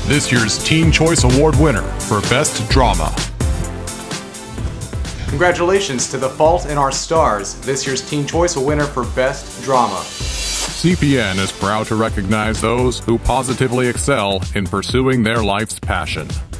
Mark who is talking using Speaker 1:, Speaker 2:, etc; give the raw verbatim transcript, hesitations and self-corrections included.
Speaker 1: this year's Teen Choice Award winner for Best Drama.
Speaker 2: Congratulations to The Fault in Our Stars, this year's Teen Choice winner for Best Drama.
Speaker 1: C P N is proud to recognize those who positively excel in pursuing their life's passion.